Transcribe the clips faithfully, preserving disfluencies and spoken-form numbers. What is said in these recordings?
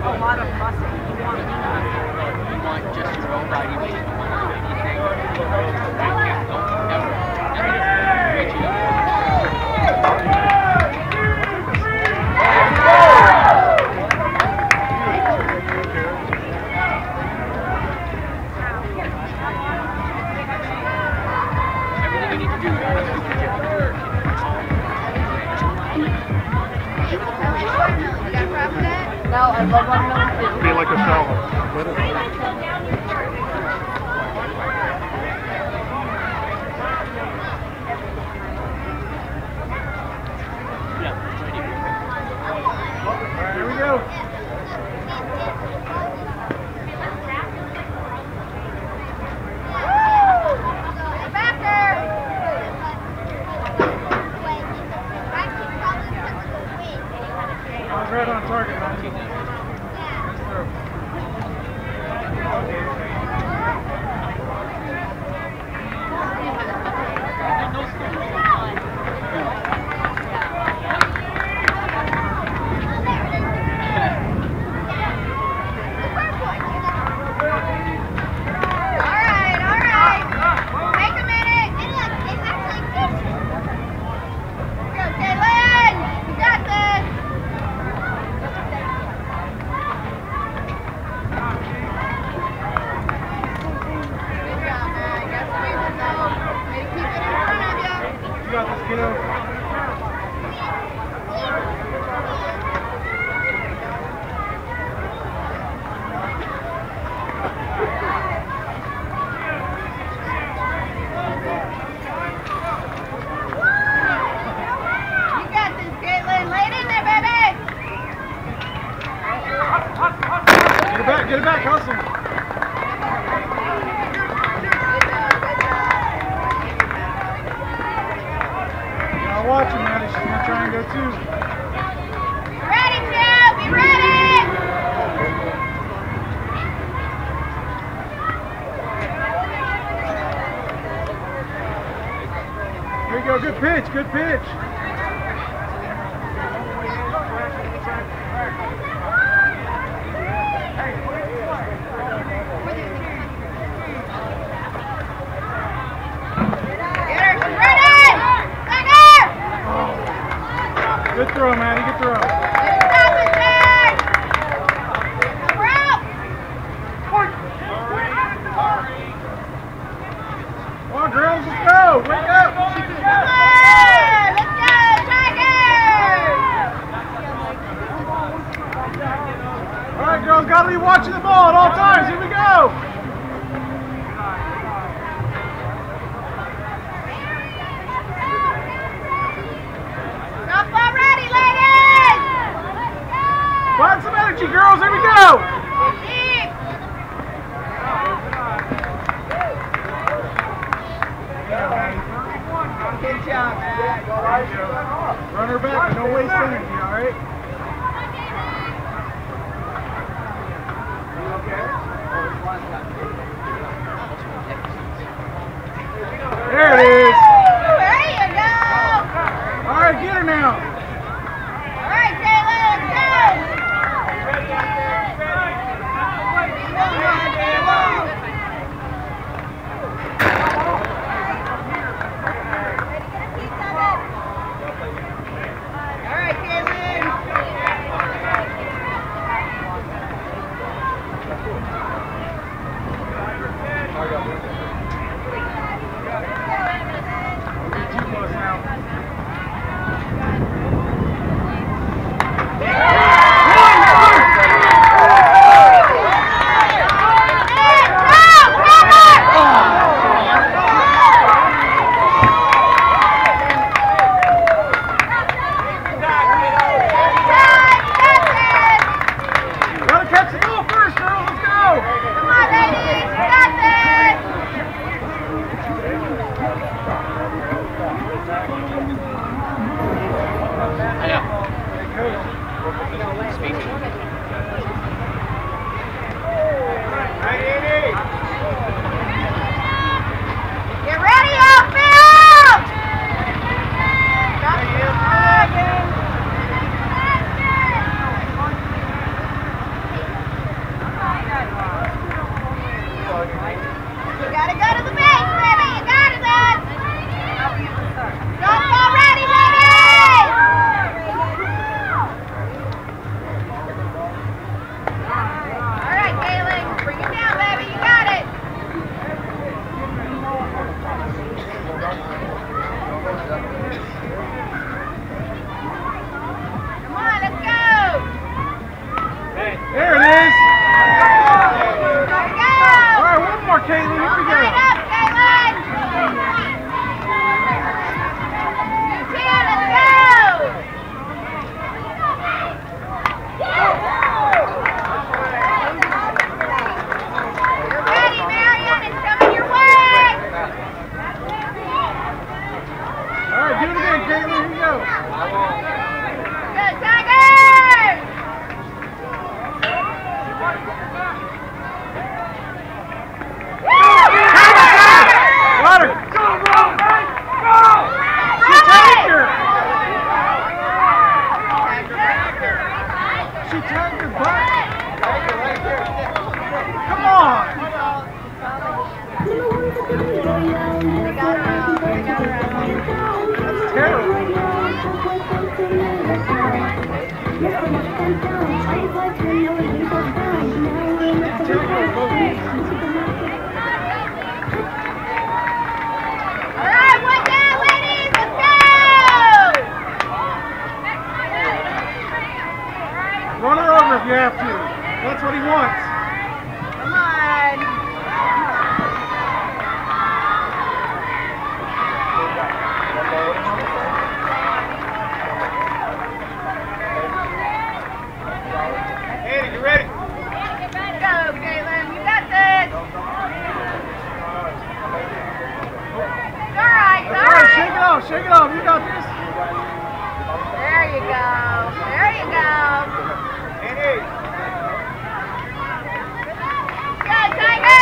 a lot of muscle. You want, you want just your own body weight. You don't want anything. Don't ever, ever reach it up. Everything you need to do, you have to do. No, I love watermelon. Be like a salad. Let it. Here we go. I was right on target, man. Nice throw. You got this, kiddo. You got this, Caitlin. Lay it in there, baby. Get it back, get it back, hustle. Now watch him, Maddie. She's gonna try and go too. Be ready, Joe. Be ready. Here you go, good pitch, good pitch. Good throw, Maddie, good throw. Stop it, Jack. We're out. Come on, girls, let's go. Wake up. Come on. Let's go, Tigers. All right, girls, gotta be watching the ball at all times. Here we go. Softball ready, ladies. Find some energy, girls. Here we go. Deep. Good job, Matt. Run her back, but don't waste energy, all right? There it is. There you go. All right, get her now. All right, Taylor, let's go. Come on, Taylor. All right, Caitlin. Too close now. Gotta catch the ball first, girls. Let's go. Come on, ladies. You got this. Get ready, outfield! Stop. she turned her butt. Come on. They got her out. They got her out. That's terrible. All right, one down, ladies. Let's go. Run her over if you have to. That's what he wants. Come on. Andy, you ready? Go, Caitlin. You got this. It's all right. It's all All right, shake right. it off, shake it off. You got this. There you go. There you go. Andy. Go, Tiger!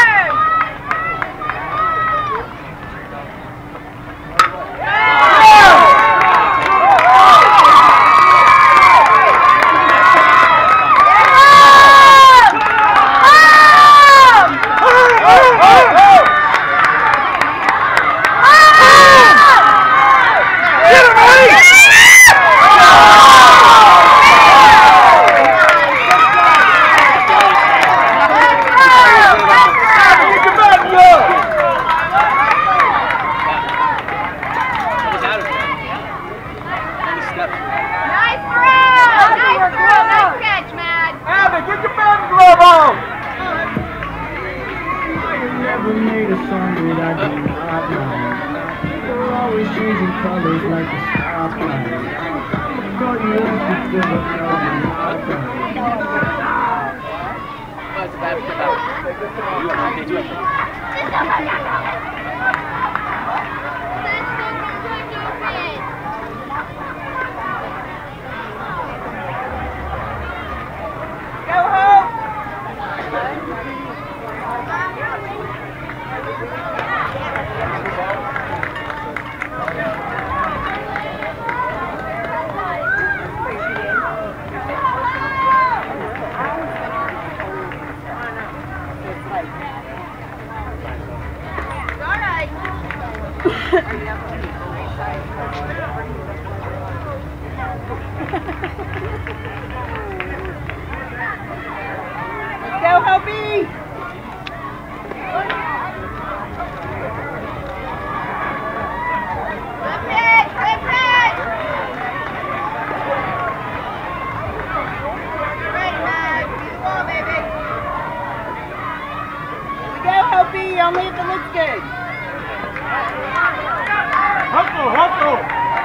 Nice throw! Nice throw! Nice catch, Matt! Abby, get your batting glove on! Never made a song that I did not like. You're always changing colors like a stoplight. Thought you left me to the club and not right. Oh, it's a bad flip out. You want to do it. Go home! All right. Let's go, Hopi! Flip it! Flip it! Ready, Mag. See the ball, baby. Here we go, Hopi. Only if it looks good. Hustle, hustle!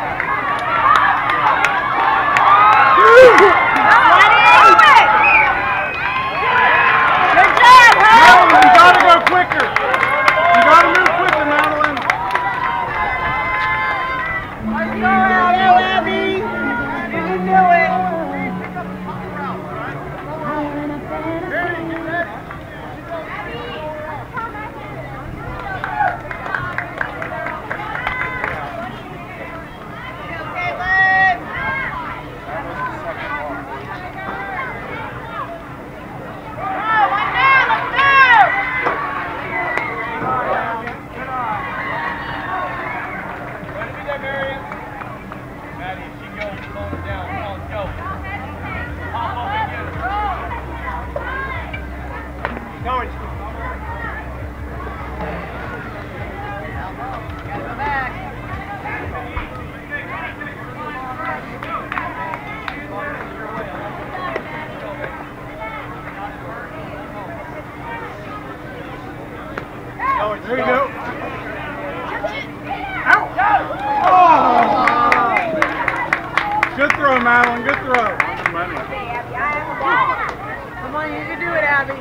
Good job, Hope! Madeline, you gotta go quicker. You gotta move quicker, Madeline. Let's go out, Abby! You can do it! Go, Caitlin! Oh, one down, let's go! Maddie, she goes, slow it down. Come on, go. Hop over and get it. Going. Gotta go back. There you go. Out. Oh! Good throw, Madeline. Good throw. Come on, you can do it, Abby.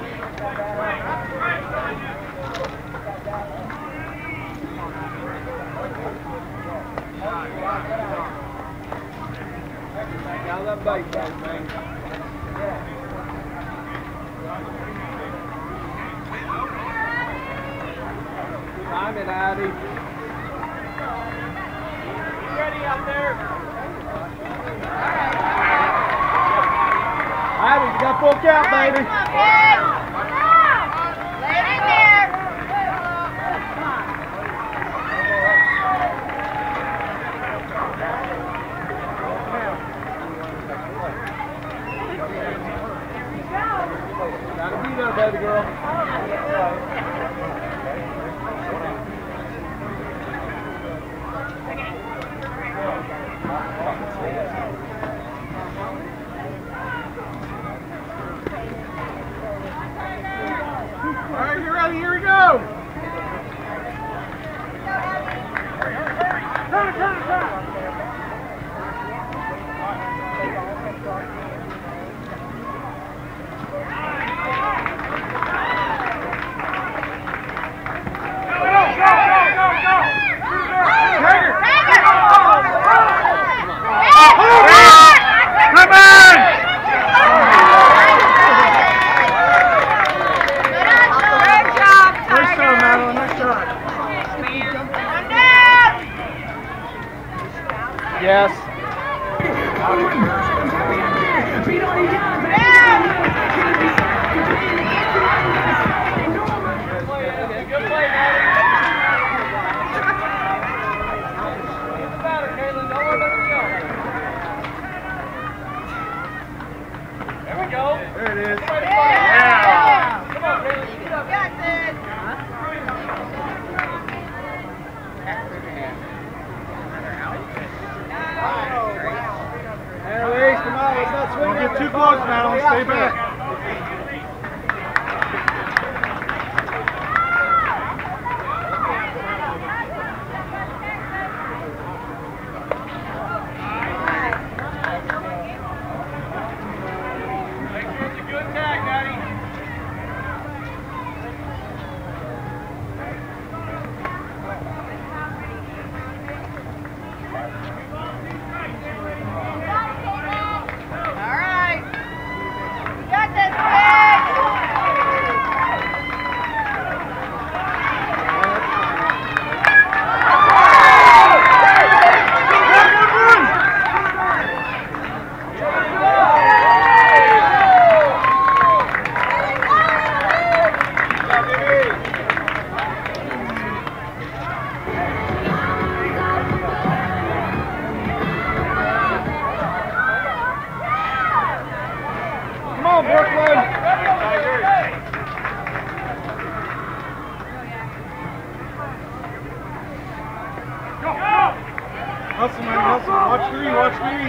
Down that bike, man. Time it, Addy. You ready out there? full count, baby. Come on, kids. Lay it in there. Gotta be there, baby girl. All right, you ready? Here we go. Turn, turn, turn. Yes. Good play, man. Get the batter, Caitlin. Don't worry about the go. There we go. There it is. Yeah. Come on, Caitlin. Get up. Got this. Annalise, come on, let's not swing. Don't get too close, Madeline. Stay back. Make sure it's a good tag, Maddie. All right. You got this, kid. Come on, Brooklyn. Hustle, man, hustle. Watch three, watch three.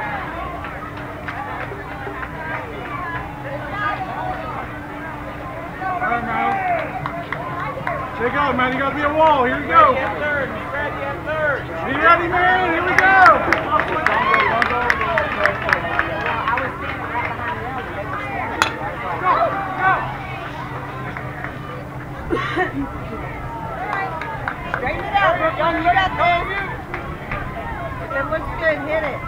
All right, man. Take out, man. You got to be a wall. Here we go. Be ready at third. Be ready, man. Here we go. Straighten it out, Brooklyn. You got this. If it looks good, hit it.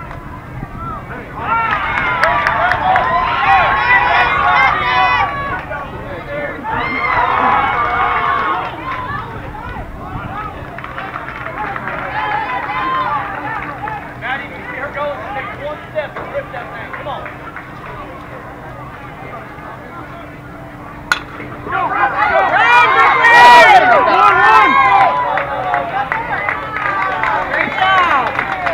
Maddie, here goes. Take one step and rip that thing. Come on. Go, go, go. Run, Brooklyn! One, one. Great job.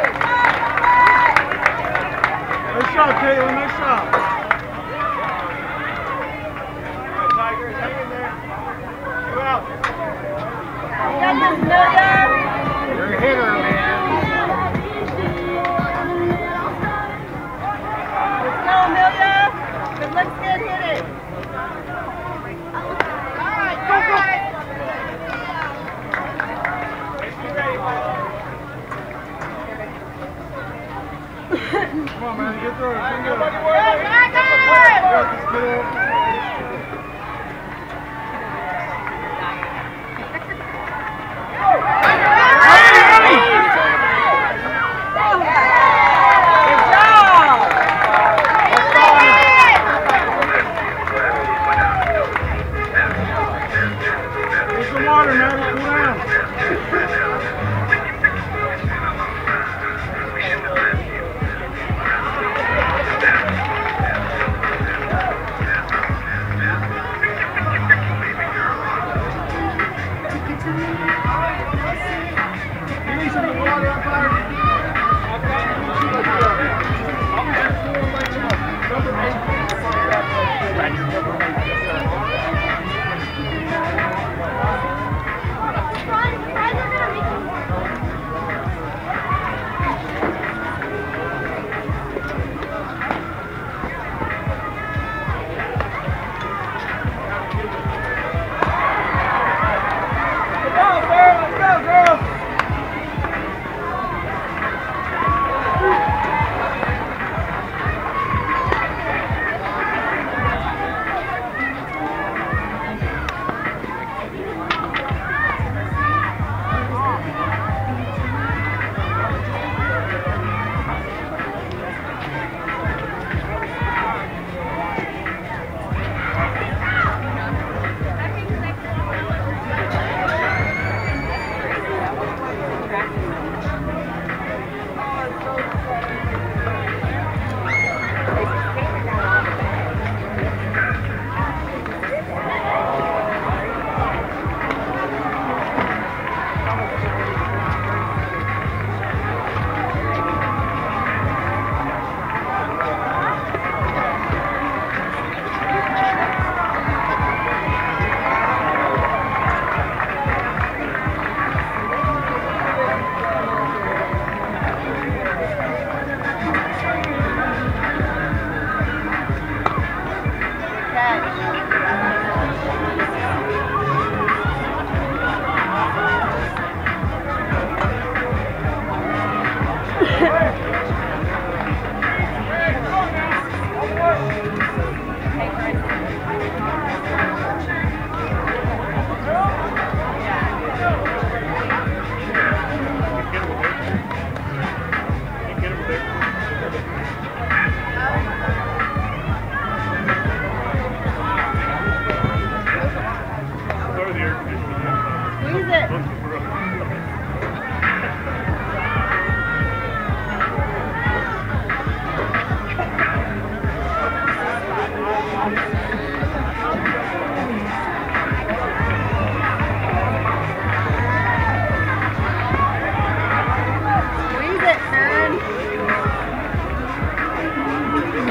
Nice shot, Caitlin. Nice shot. Tigers, hang in there. Two out. You got this, Amelia. You're a hitter, man. Let's go, Amelia. If it looks good, hit it. All right, go, go. Come on, man. Get through it. Bring it up. Good, Tiger! Got this kid. Get some water, man. Cool down.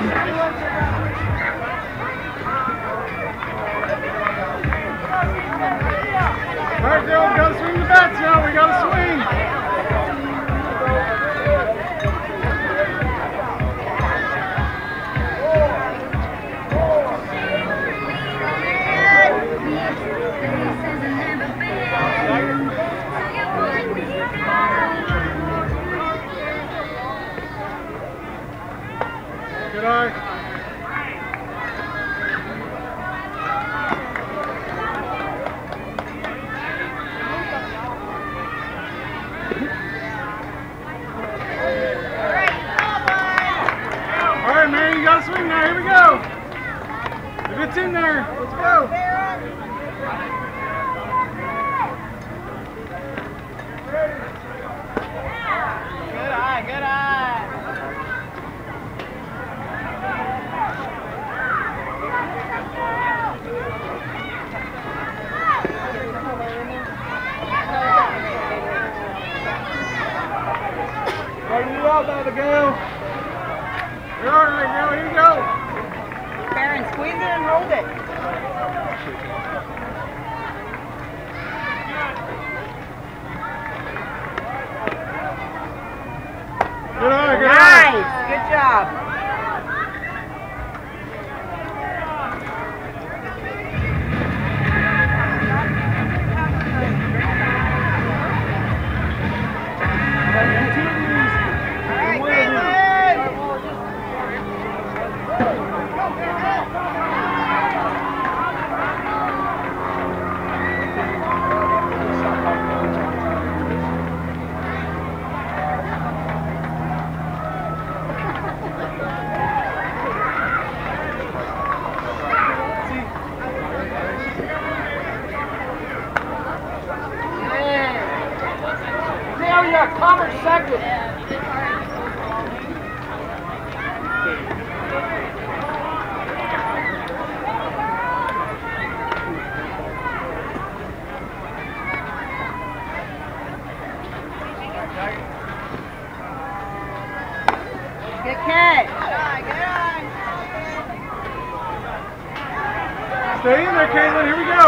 Alright, Dylan, we gotta swing the bats now. We gotta swing. Good eye. All right, man, you gotta swing now. Here we go. If it's in there, let's go. Good eye, good eye. Tighten it up, Abigail. You're all right now. Here you go. Karen, squeeze it and hold it. Good eye, good eye. Nice, good job. Commerce second. Good catch. Stay in there, Caitlin. Here we go.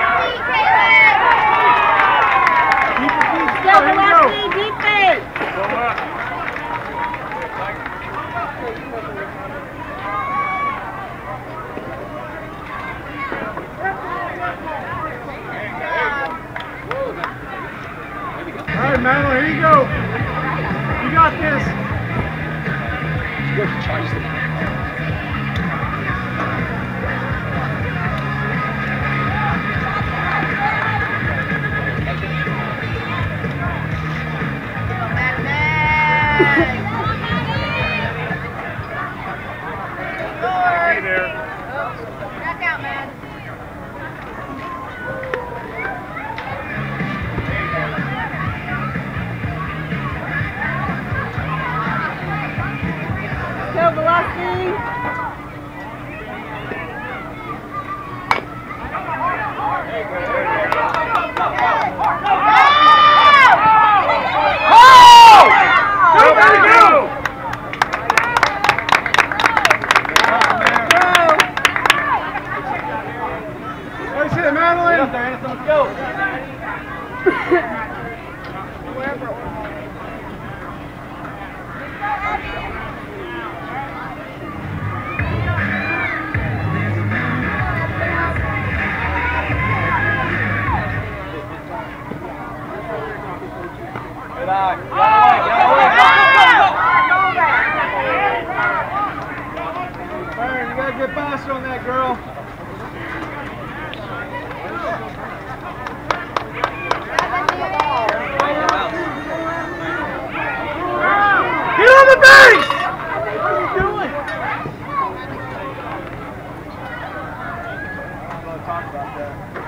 Keep your feet still. Here we go. Defense. All right, Madeline, here you go. You got this. Good choice. Hey there. Back out, man. Go, velocity. Go, baby, go! Nice hit, Madeline. Get up there, Anderson. Let's go. Good eye. Get out of the way. Get out of the way. Byron, you gotta get faster on that, girl. Get on the base! What are you doing? I'm gonna talk about that.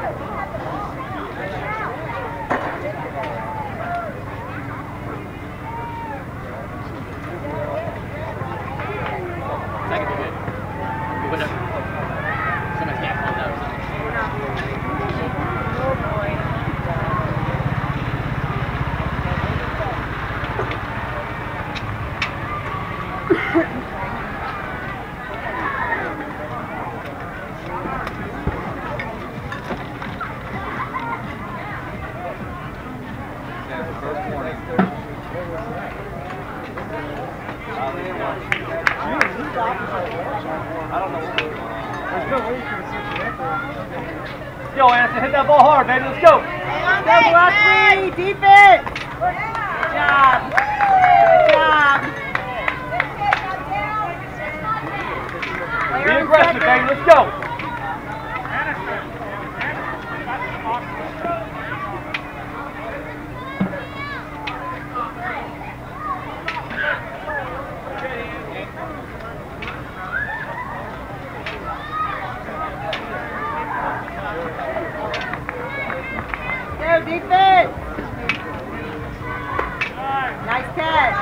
Second be good. Whatever. Somebody's getting called out or something. There's no way you can switch it up there. Let's go, Anderson. Hit that ball hard, baby. Let's go. Double up three, defense. Good job. Good job. Be aggressive, baby. Let's go. Go, defense. Nice catch.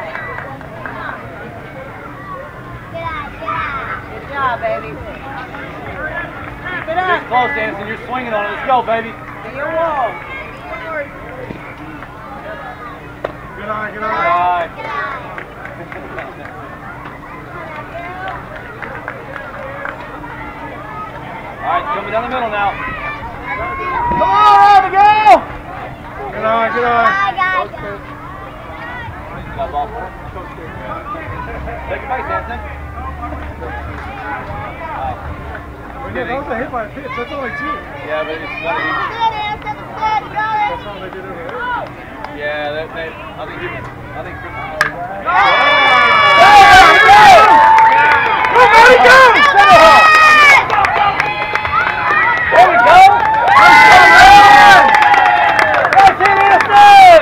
Good job, baby. Keep it up. It's close, Anderson. You're swinging on it. Let's go, baby. Be your wall. Good eye, good All eye. right. All right, coming down the middle now. Come on, Abigail! Good eye, good eye. Got a ball for it? Take your base, Anthony. Well, yeah, that was a hit by a pitch. That's only two. Yeah, but it's gotta be. That's all they did over there. Yeah, they, they, I think you, I think Chris. Everybody go! There we go! That's it, Anderson!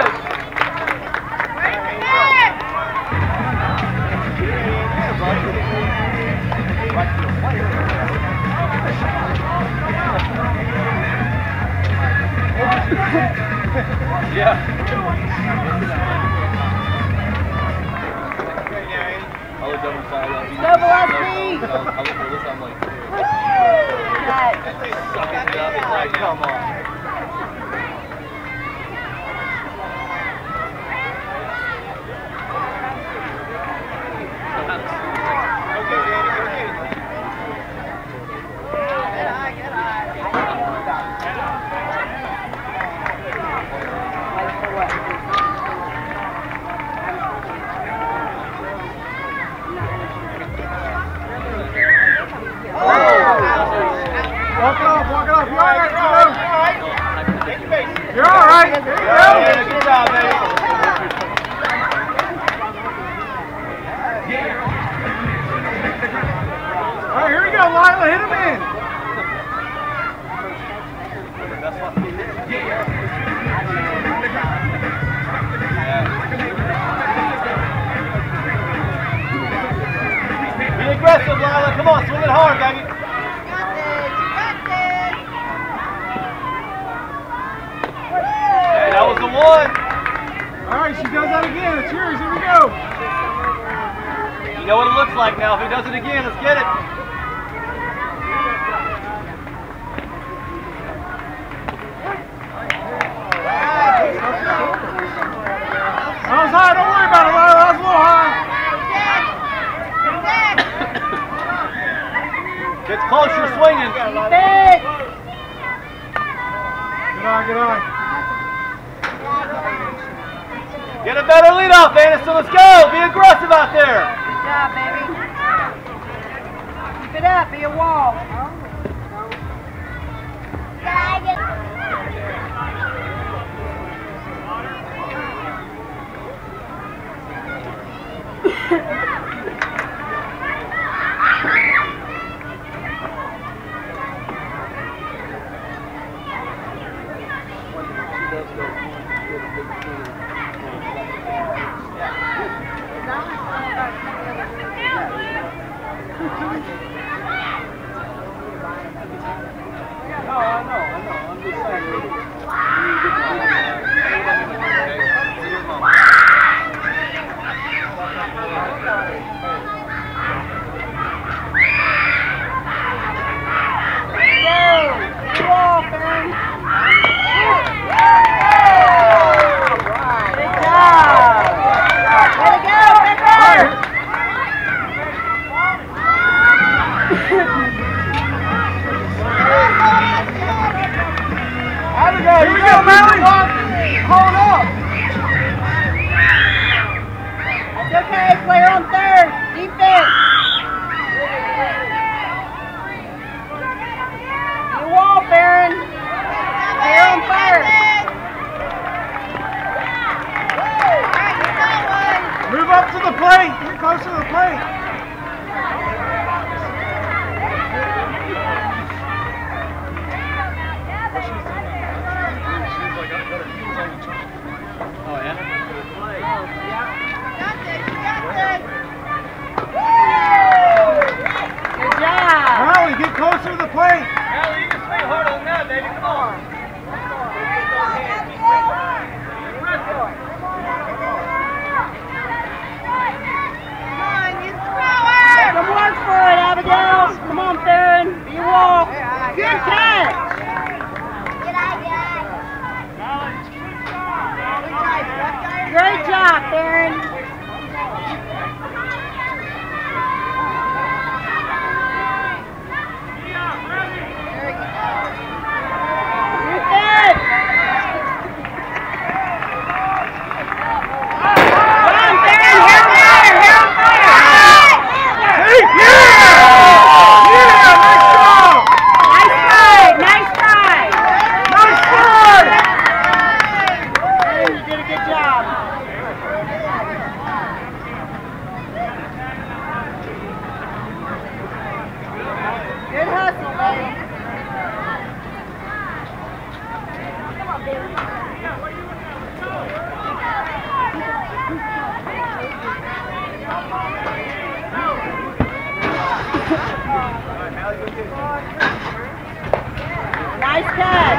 Yeah. I looked over and saw that. Double up I three. looked for this, I'm like, Catch. sucking it up. It's like, come on. Walk it off, walk it off. You're all right, Joe. You're all right. There you go. Yeah, good job, baby. All right, here we go, Lila. Hit him in. Be aggressive, Lila. Come on, swing it hard, baby. Hey, that was the one. All right, she does that again. It's yours. Here we go. You know what it looks like now. If he does it again, let's get it. That was high. Don't worry about it, Lila. That was a little high. Gets close, you're swinging. Defense. Good eye, good eye. Get a better lead off, Anderson. Let's go. Be aggressive out there. Good job, baby. Keep it up. Be a wall. No, I know, I know. I'm just saying. Nice catch.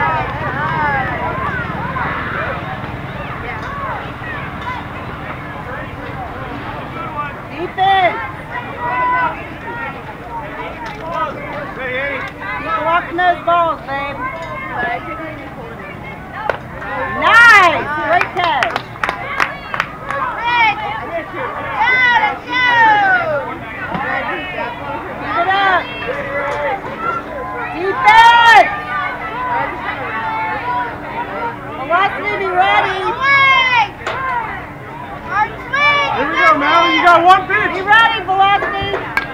Defense. Keep blocking those balls, babe. Nice. Great catch. Keep it up. Defense. Velocity, be ready. Here we go, Mal. You got one pitch. Be ready, Velocity.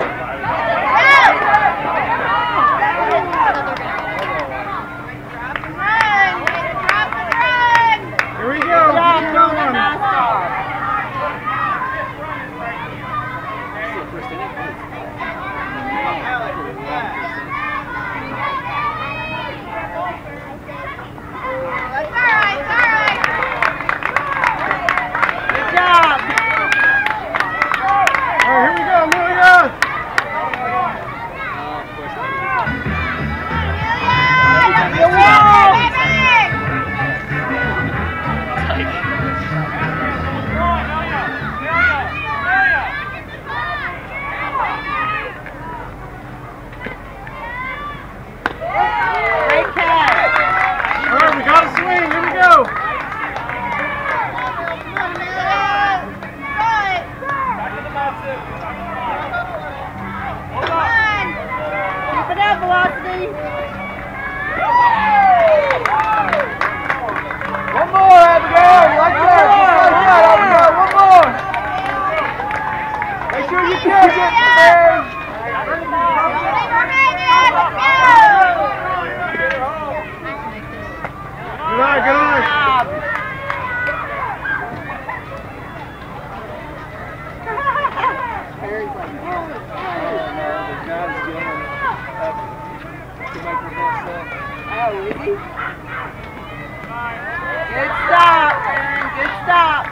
Here we go. Good job, Keep throwing going. that NASCAR. Good job. All right, here we go, Amelia. You won. Great catch. All right, we got a swing. Here we go. Keep it up, Velocity. One more, Abigail. Like that. Just like that, Abigail. One more. Make sure you catch it, man. Good eye, good eye. Oh, is he? Good stop, Aaron. Good stop.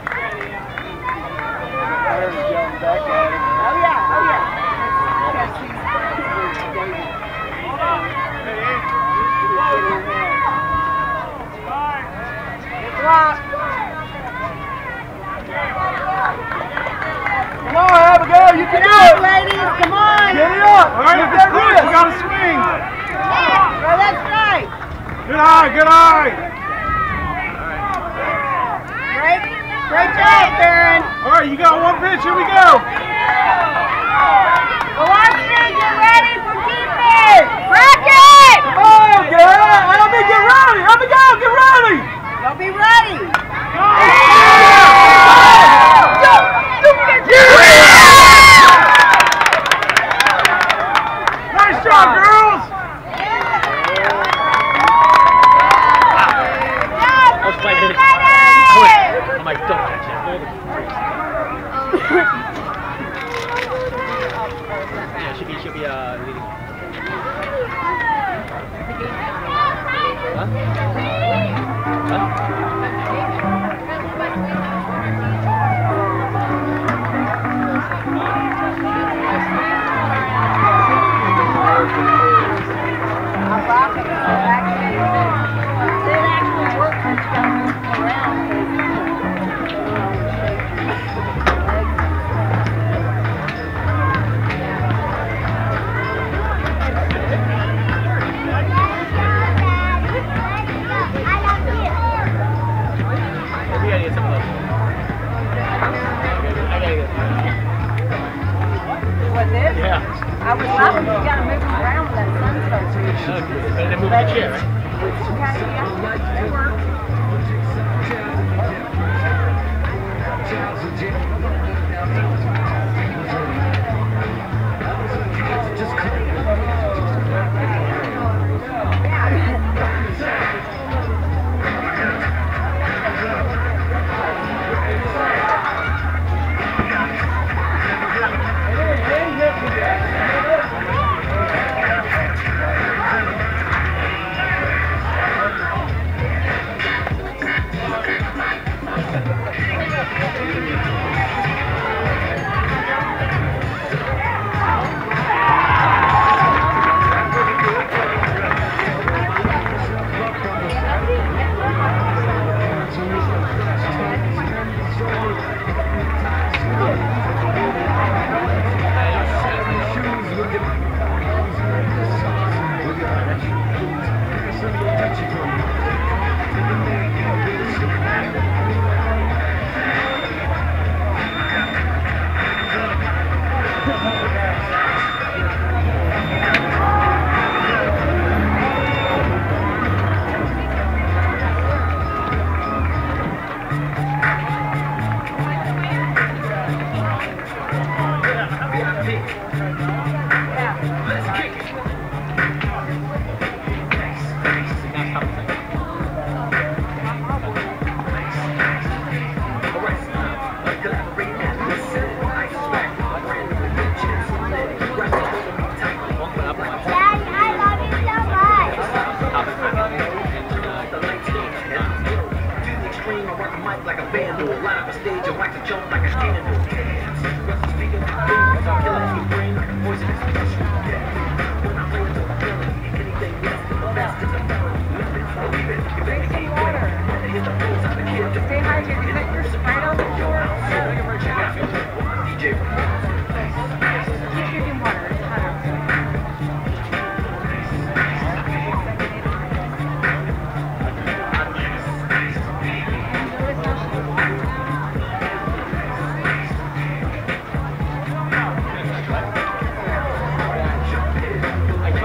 Oh, yeah. Oh, yeah. Because he's friends with David. Good block. Come on, Abigail. You can Get do up, it. ladies. Come on. Get it up. All right, if it's close, you got to swing. Throw that strike. Good eye, good eye. Great. Great job, Aaron. All right, you got one pitch. Here we go. Velocity, get ready for defense. Bracket. Come on, girl. Abby, get ready. Abigail, get ready. Y'all be ready. Nice job, girls. I was playing it. I went, I'm like, don't catch that. Hold it. Yeah, she'll be, she'll be uh, leading. Huh? Huh? We gotta get some of those. I gotta get What, this? Yeah. I was laughing. You gotta move them around with that sun stuff. Okay. But then move the chair, right? Okay, yeah, they work.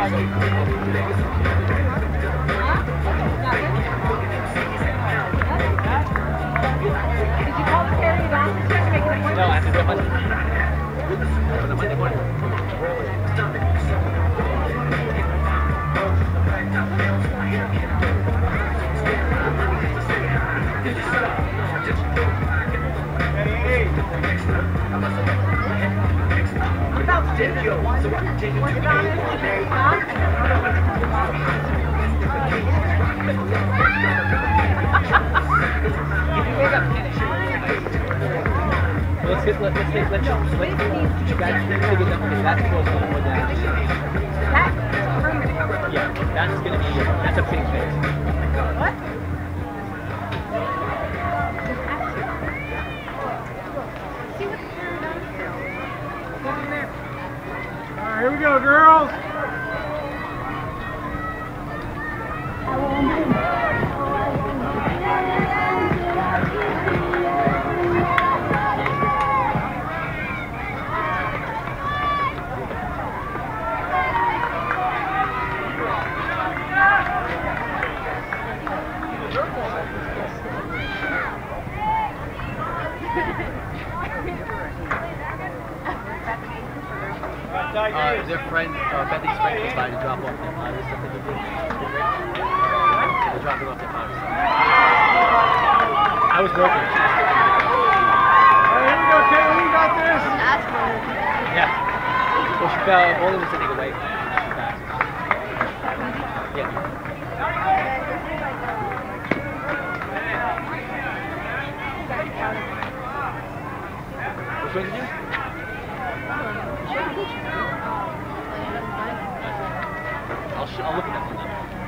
call the carrier office yet to make an appointment? No, I have to do it Monday. On a Monday morning. Let's hit, let's hit, let's, let's, let's, you guys figure that, okay, that's close to the more down. That's permanent. Yeah, that's gonna be, that's a big fix. What? See what the carrier does? Look in there. All right, here we go, girls. Uh, their friend, uh, Bethany's friend was by to drop off their mom. Is something to do? They're dropping off their mom. I was working. All right, here we go, Caitlin. You got this. That's good. Yeah. Well, she fell. Only was sitting away. She passed. Yeah. Which one did you? I'll, sh I'll look at that one now.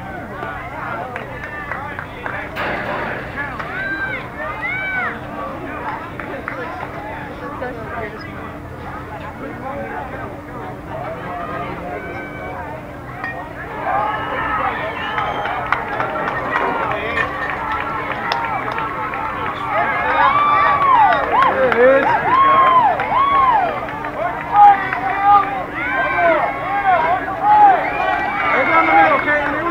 There it is. Right down the middle, Caitlin.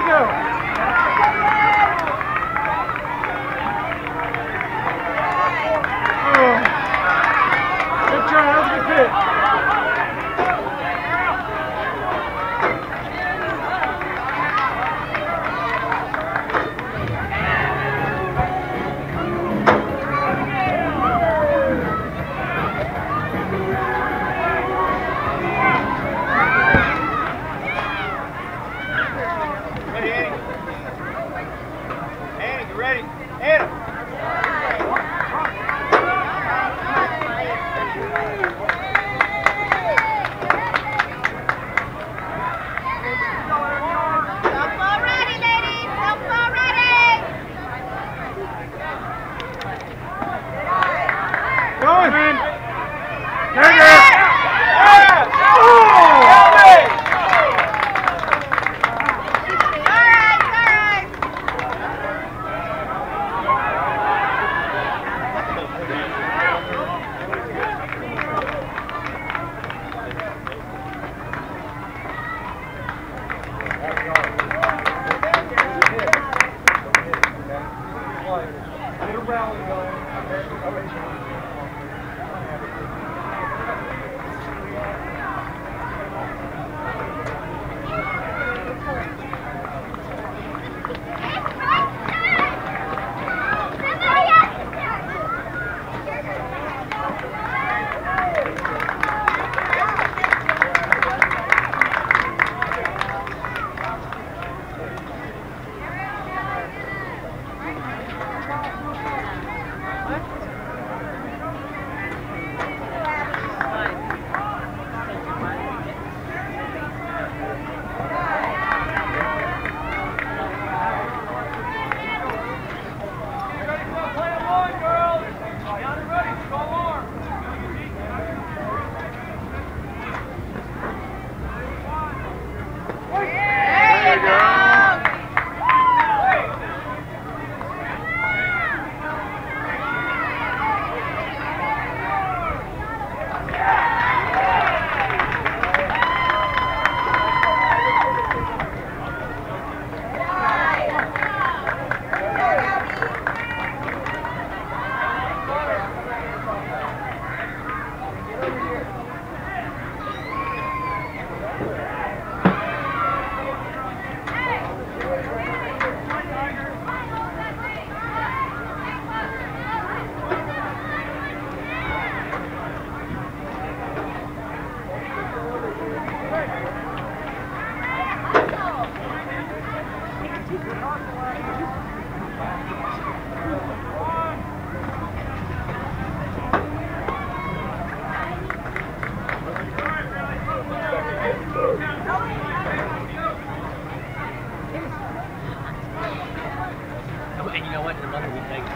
And you know what? The mother we take.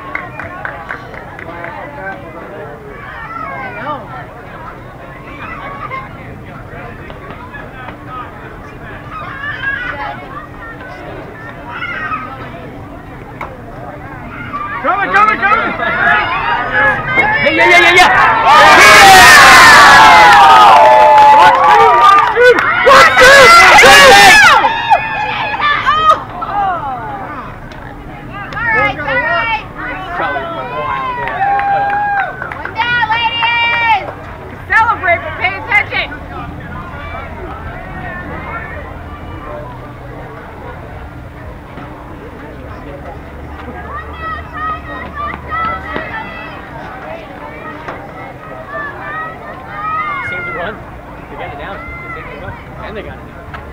I know. Coming, coming, coming! Yeah, yeah, yeah, yeah, yeah! Watch two, watch two! Watch two! Probably wild. One down, ladies! Celebrate, but pay attention! Saved the run. They got it down. They saved the run. And they got it down.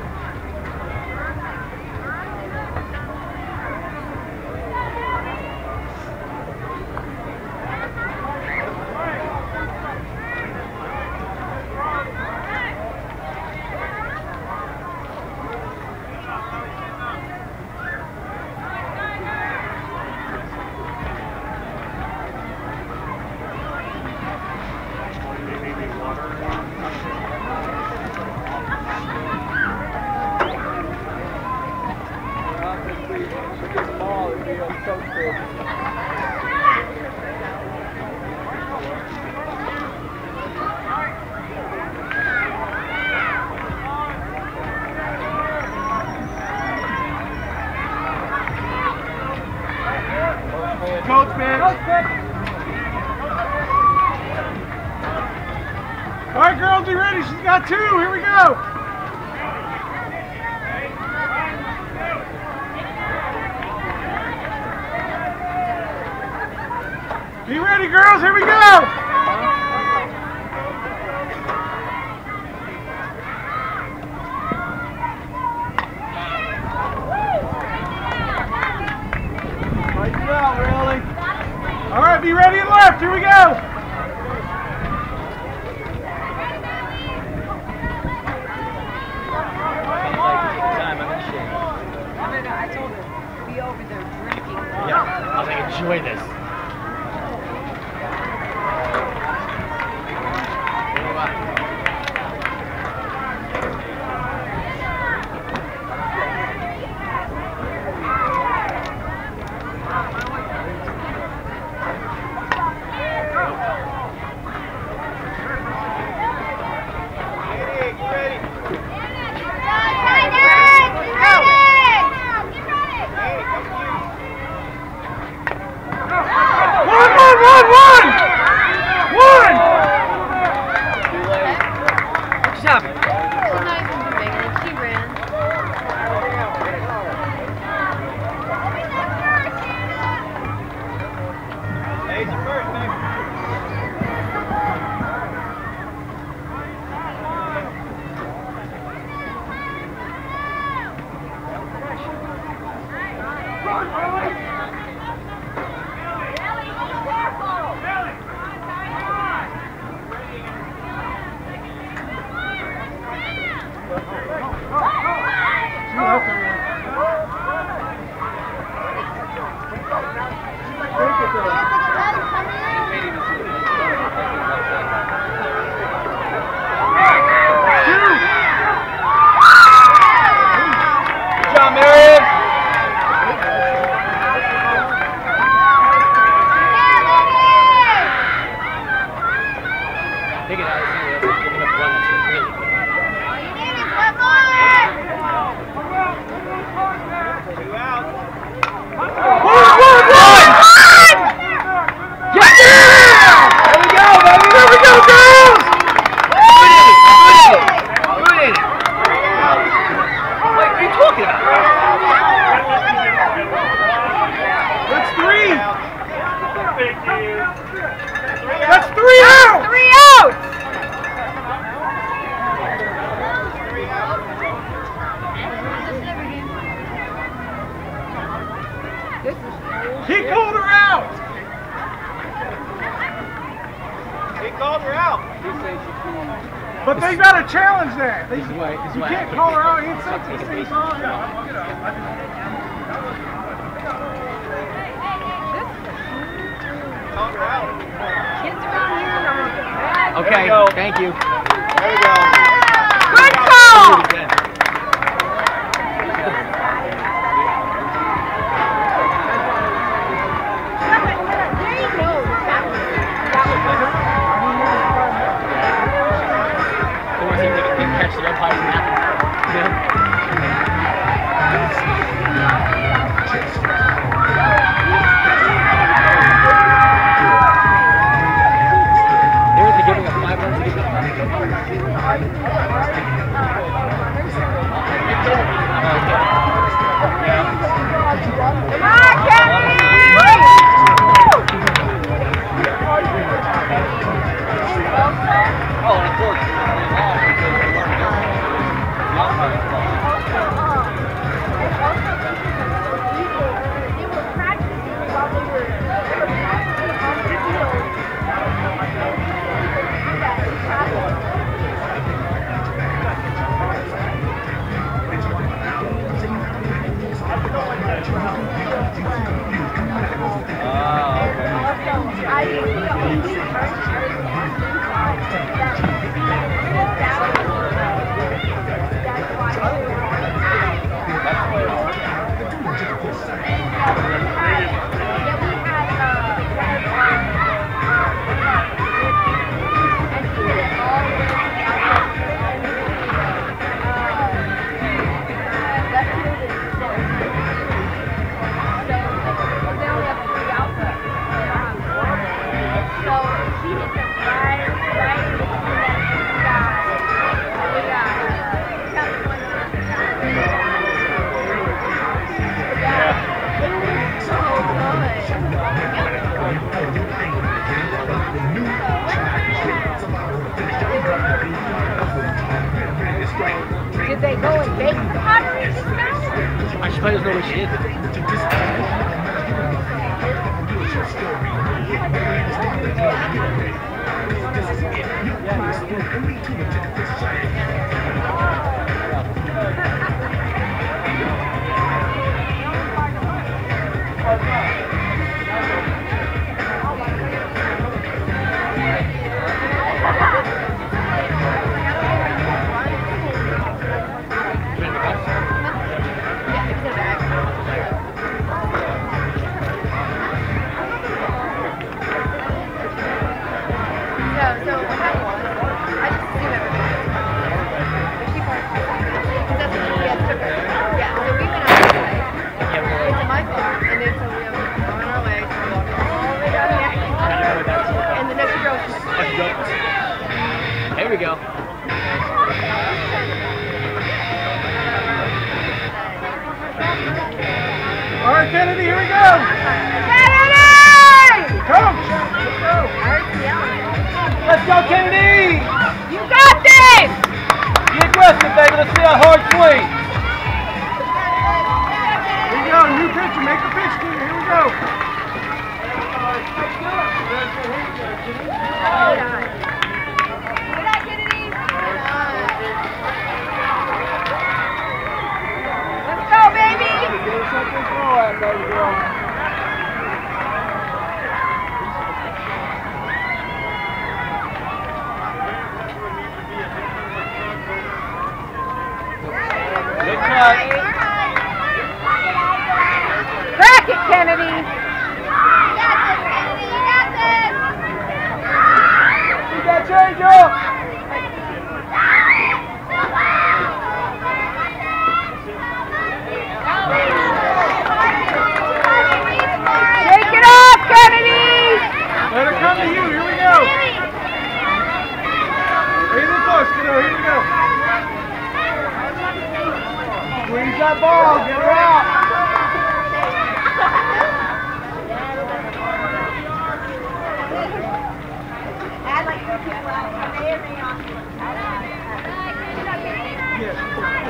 Coach, man. All right, girls, be ready. She's got two. Here we go. Be ready, girls. Here we go. All right, be ready and left. Here we go. I told her, be over there drinking water. Yeah, I was like, enjoy this. Go! He called her out! He called her out. But they got to challenge that. They, This is why- this is you why I can't can't call her take out it. and say at the same time. Called her out. Kids around here are Okay, we go. thank you. There we go. Good call! They want to see if they can catch the umpires napping. They were giving a five runs to Come on, Kevin! Oh, and of course, they lost because they weren't there. The umpires lost. Did they go and bake the pottery just now? I suppose no way she did. There we go. All right, Kennedy, here we go. Kennedy! Coach, let's go. Let's go, Kennedy! You got this! Be aggressive, baby. Let's see a hard swing. Here we go, new pitcher. Make the pitch, kid. Here we go. Let's go, baby! Good cut. Crack it, Kennedy! You got change up. Shake it off, Kennedy! Let it come to you. Here we go. Really close, kiddo. Here we go. Squeeze that ball. Get her out.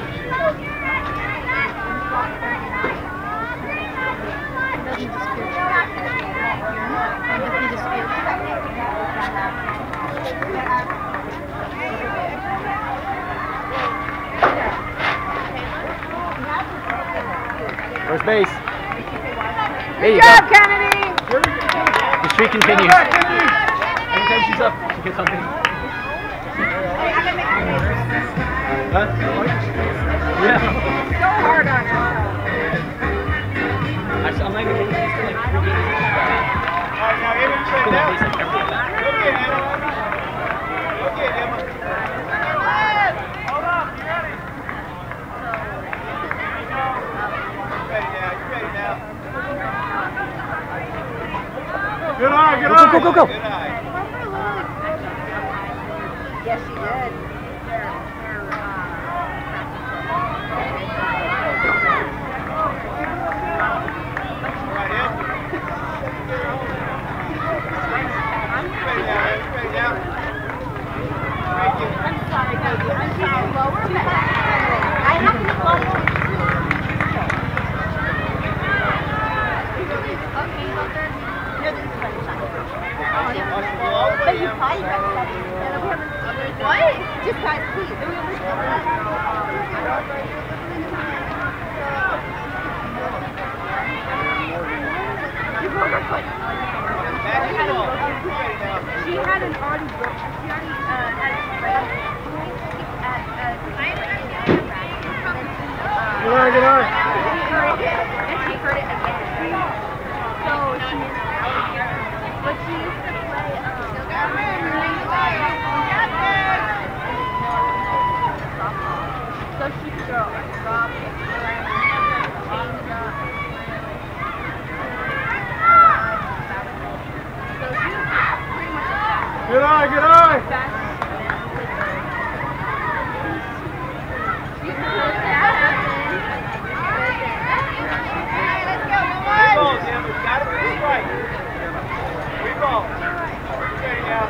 Yes. First base. There you Good job, go. Kennedy! The streak continues. Anytime she's up, she gets something. Huh? Yeah. So hard on her. Actually, I'm not even kidding. She's still like three games. Alright, now Emma, straight Still down. like basic every time. Look at Emma. Look at Emma. Hold up, you ready? You ready now, you ready now. Good eye, good Go, eye. go, go, go, go. Good eye. Yes, she did. Right, Em. You ready now, Em, you ready now. Thank you. I'm sorry, baby. I'm sorry. Lower back. I have to lower. But you probably got seven. What? Just guys, please. You broke her foot. She had an already broke. She already uh, had it right at uh, Good eye, good eye. and she hurt it again. So she, but she used to play. Um, so she could go drop, change up. So she was pretty much a Good eye, good eye. fast. Three balls, Emma. You got it for the strike. Three balls. You ready now.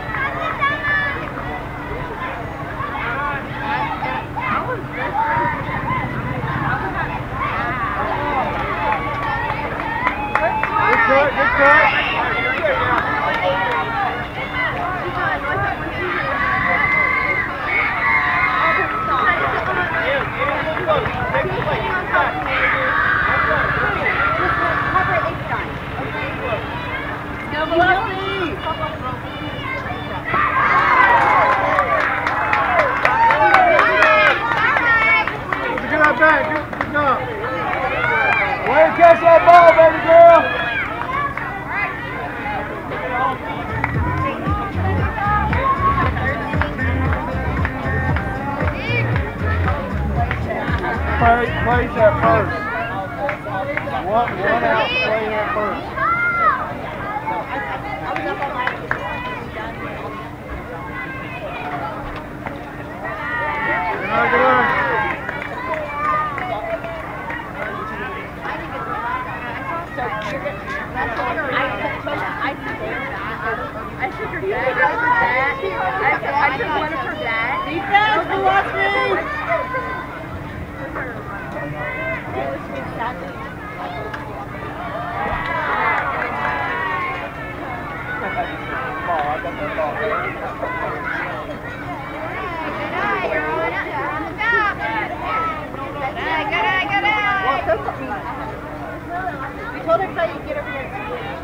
Good cut, good cut. You're ready now. Em, get in a little close. Take the plate. Get back. Get that back. Good job. Way to catch that ball, baby girl. Play, play that first. One, one out, play that first. Good eye, good eye. I took her dad. I took one of her dad. Defense, we told her to get over here.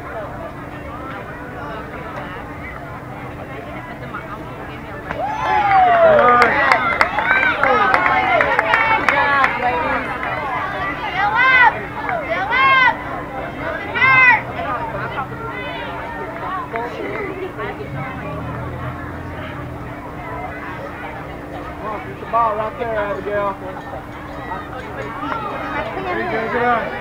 Get the ball right there, Abigail. There you go, good eye.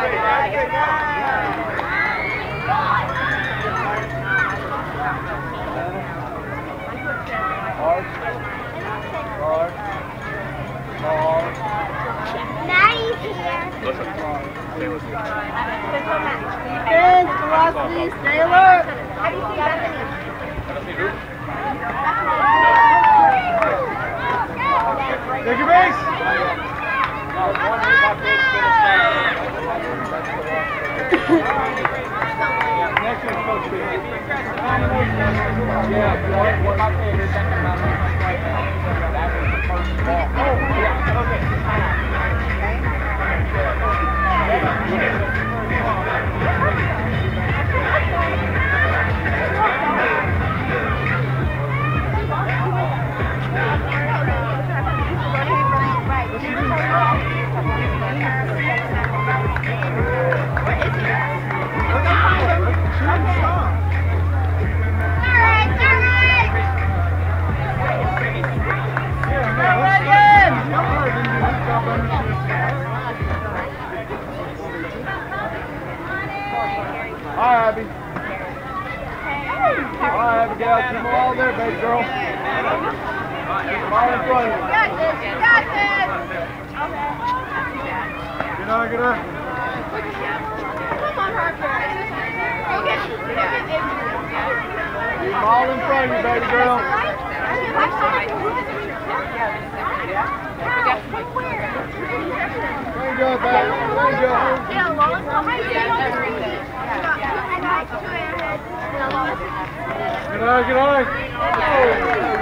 Hard. Hard. Hard. Maddie's here. Defense, velocity, stay alert. How do you see Bethany? Take your base. Next one's supposed to be. Yeah, what, what my favorite second round right now. That was the first ball. Oh, yeah, okay. Hi, Abby. Hi, Abigail. Keep them all there, baby girl. Keep them all in front of you. Got this. Got this. Good eye, good eye. Come on, Harper. Go get it. Keep them all in front of you, baby girl. There you go, baby. There you go. Yeah, Lois. Good eye, good eye. Oh, there you go.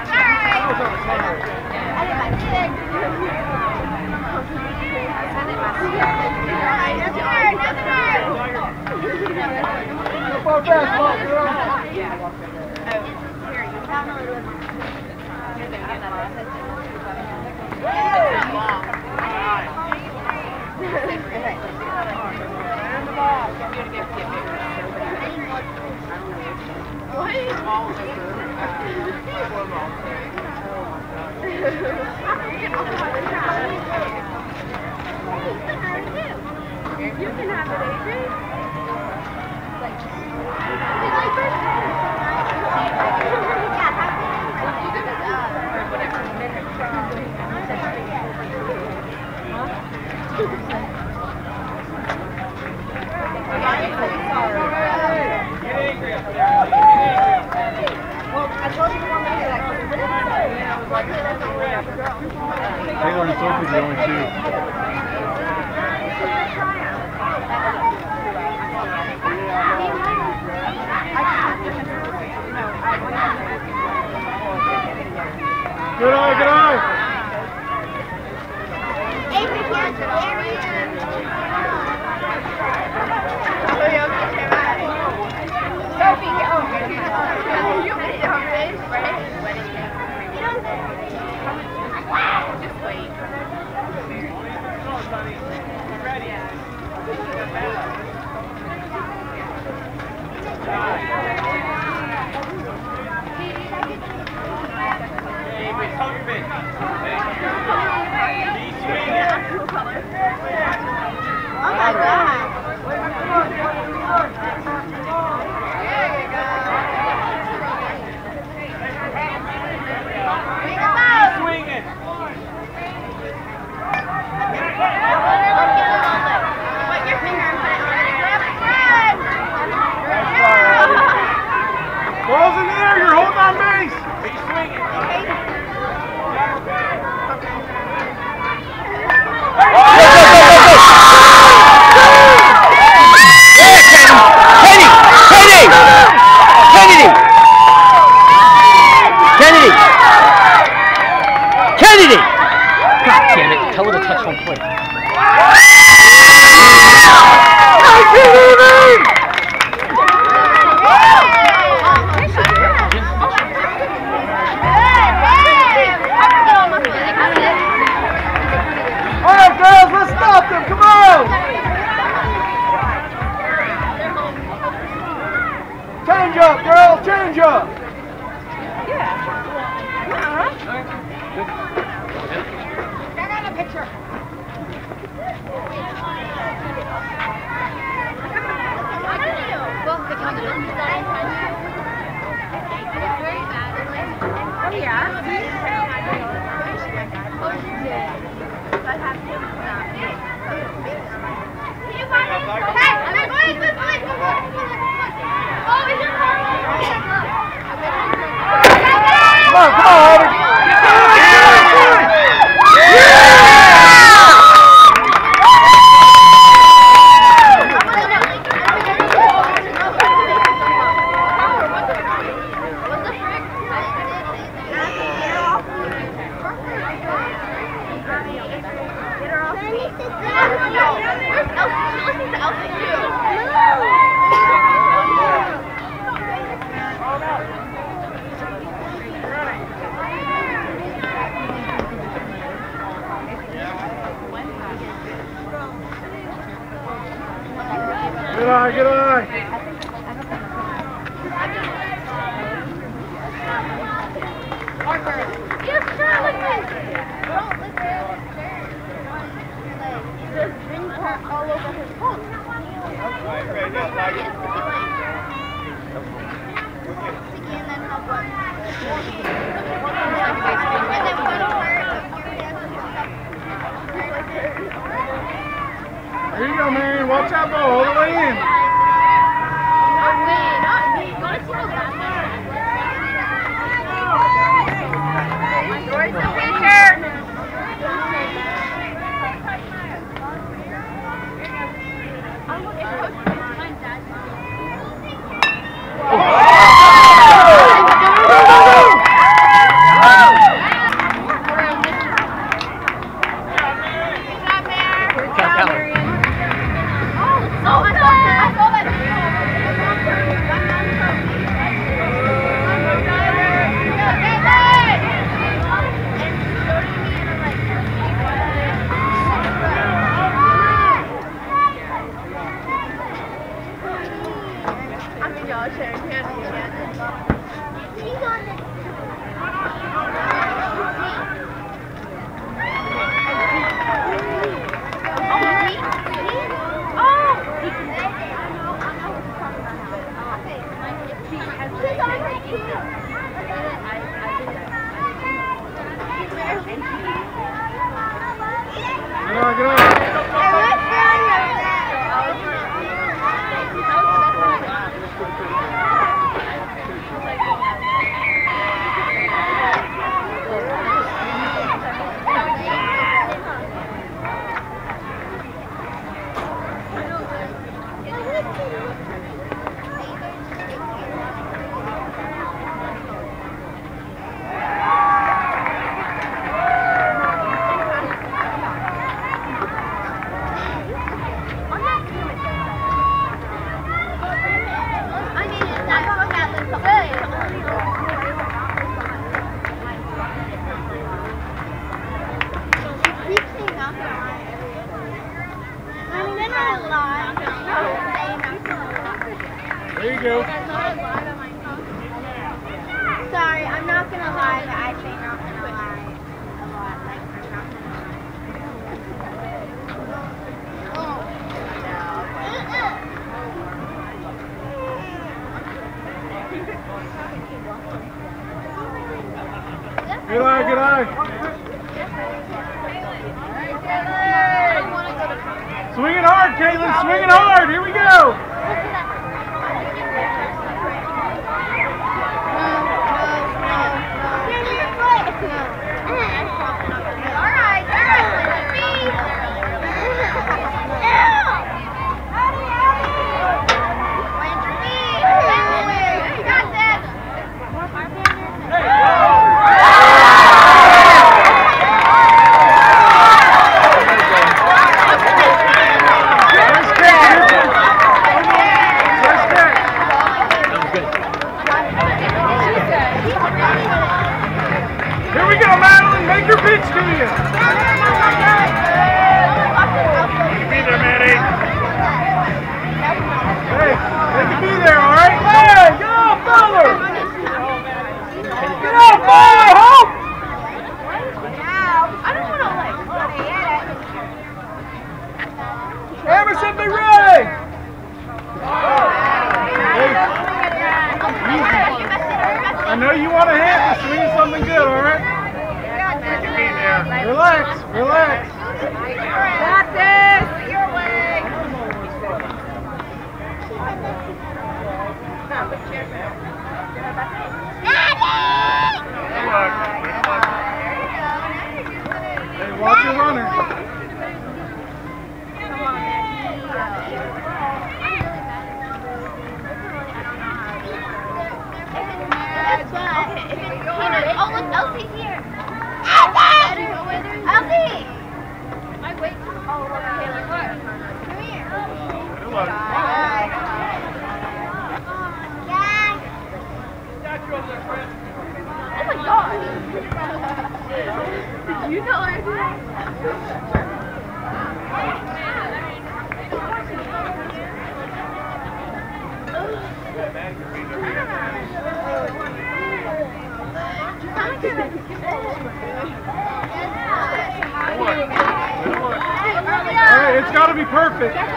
Go far fast, ball, girl. You can have it, Adrian. Taylor and Sophie are the only two. Good eye, good eye. Sophie, get over here. You put it on this, right? Just wait. Oh my God. Ball's in the air, you're holding on base. Kennedy! Kennedy! God damn it, tell her to touch home plate. All right, girls, let's stop them. Come on. Change up, girl. Change up. Come on, come on, Abby. Good eye, good eye. Yes, sir, look at this. Don't look at it. Just bring her all over his phone. watch that ball all the way in. Not me, not me. You want to see the last one? Where's the pitcher? There you go. Sorry, I'm not gonna lie, but I say not gonna lie a lot. Like, I'm not gonna lie. Good eye, good eye. Swing it hard, Caitlin. Swing it hard. Here we go. Make her pitch to you. Be there, Manny. Hey, they can be there, all right? Hey, get off, Butler! Get off, Butler! Hope! I don't want to like. Emerson, be ready! I know you want a hand to swing something good, all right? Relax, relax. Got this. Your way. Hey, watch your runner. Come on, man. Oh, look, Elsie's here. Elsie! My weight. Oh, look, Taylor. Come here. Good luck. Oh my gosh. Did you tell her to do that? Hey, it's got to be perfect. No,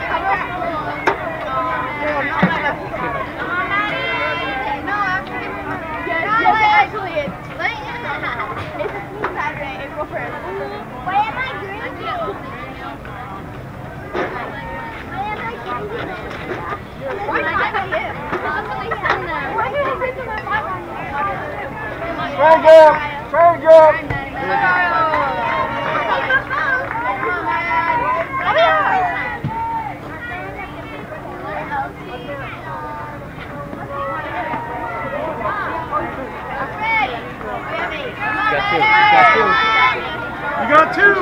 actually, it's it's Saturday, April first. Why am I green? Very good. Very good. Got two. Got two. You got two.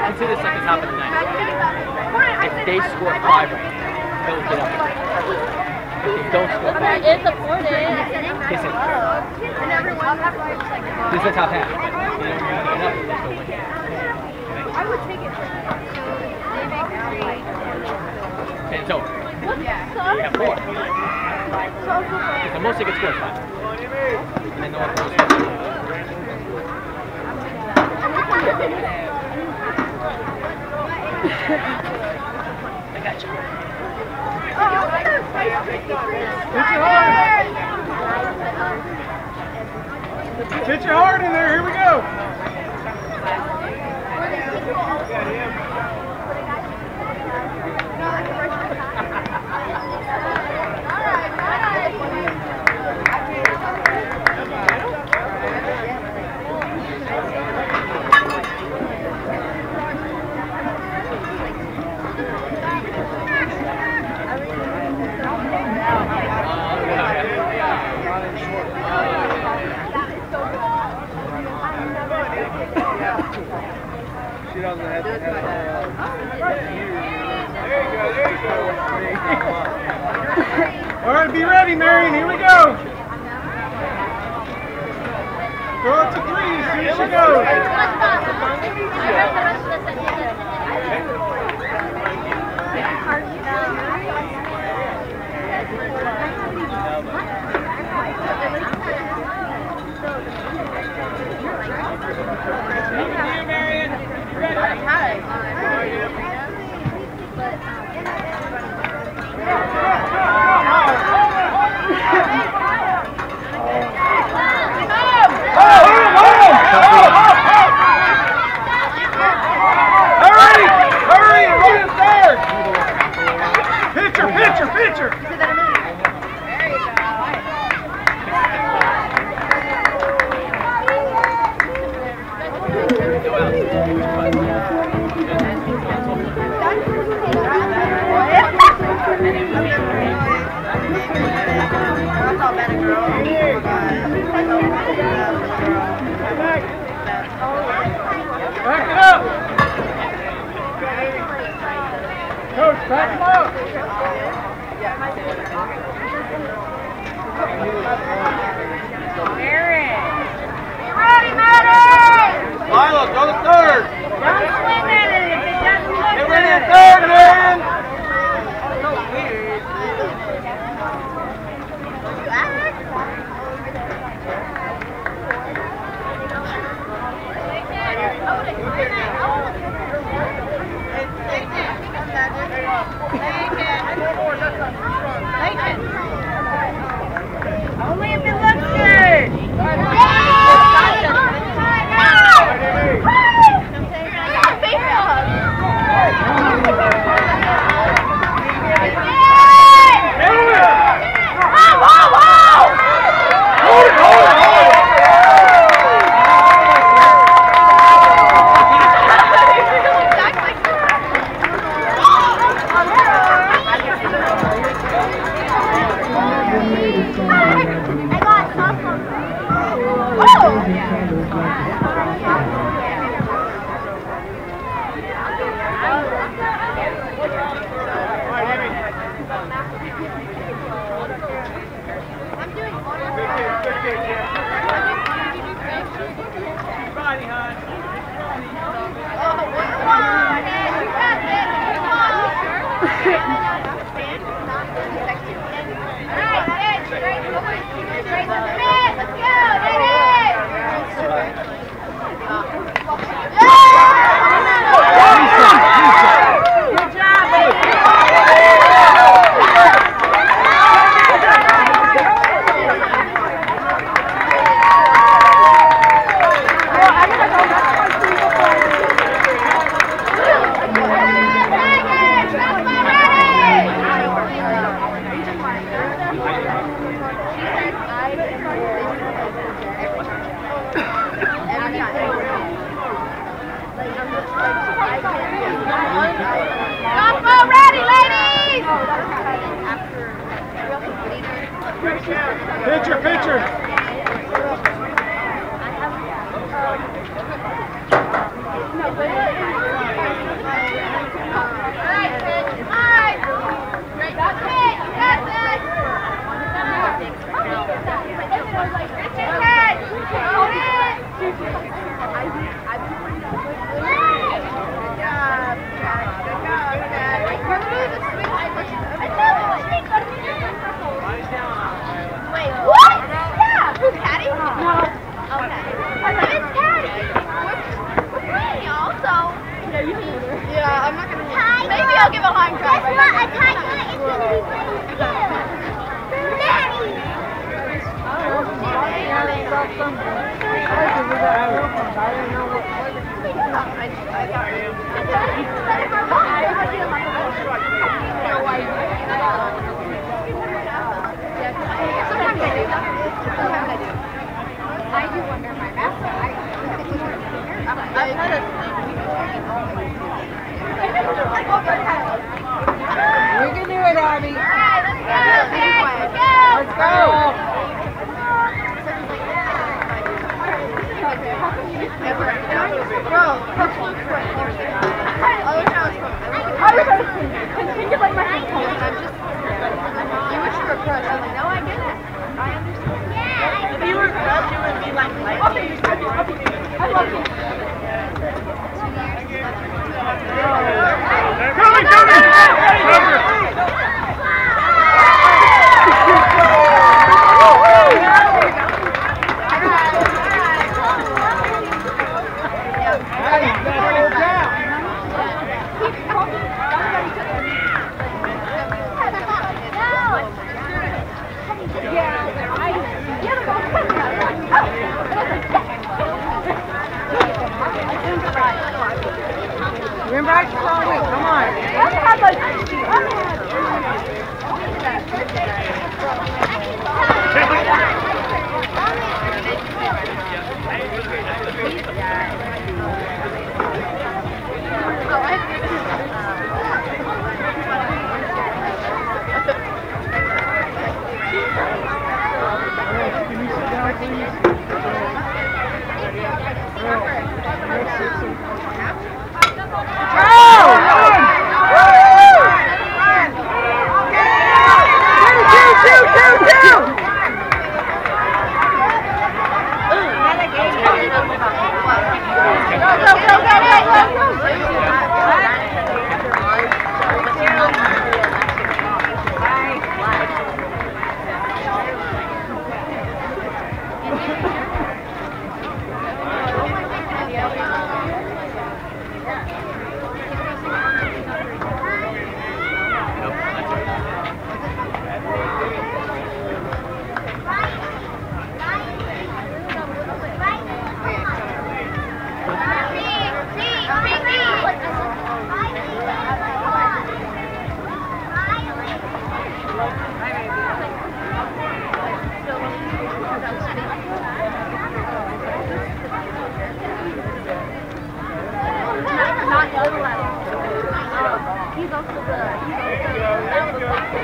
consider this like the top of the ninth. If they score five, they'll get up. If they don't score five, It's a four day. this is And everyone has like this is the top half. But you know, when you get up, they still win. I would take it. They make three. And it's over. Yeah. You have four. Because the most they can score is five. And then no one goes. I got you. Hit your heart in there. Here we go. She doesn't have to have All right, be ready, Marion. Here we go. Throw it to three as soon as she goes. Back it up! Coach, back him up! Aaron! Get ready, Maddie! Lila, go to third! Don't swing at it if it doesn't look Get good. ready to third, man! Only if it looks good. Pitcher, pitcher. Remember, I saw it. Come on. He's also the, he's also